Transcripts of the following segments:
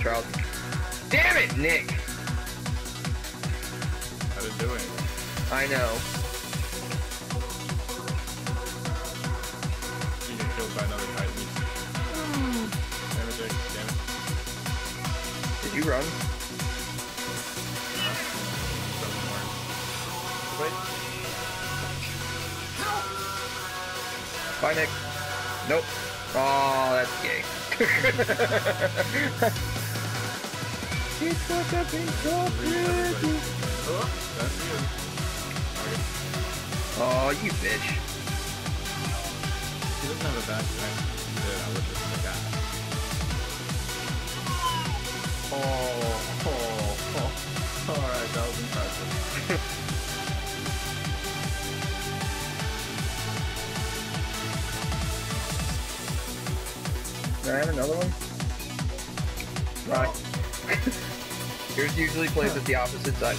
trials. Damn it, Nick! I didn't do anything. I know. You get killed by another Titan. Damn it, Jake. Damn it. Did you run? Wait. Bye, Nick. Nope. Oh, that's gay. It's such a big pretty. Oh, that's you. Okay. Oh, you bitch. He doesn't have a backpack. Dude, I wish it was a guy. Oh. Alright, that was impressive. Do I have another one? Right. Yours usually plays at the opposite side.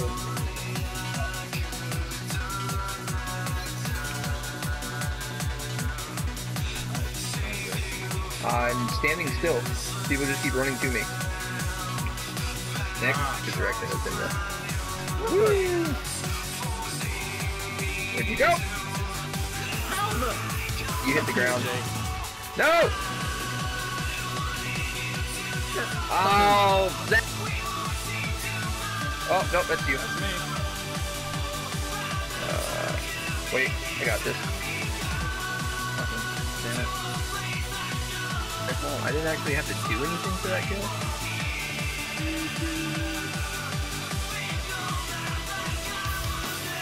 I'm standing still. People just keep running to me. Next, the direction has been left. Woo! Where'd you go? You hit the ground. No! Oh, that. Oh, no, that's you. That's me. Wait, I got this. Damn it. Oh, I didn't actually have to do anything for that kill.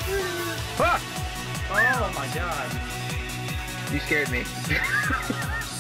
Ah! Oh my god. You scared me.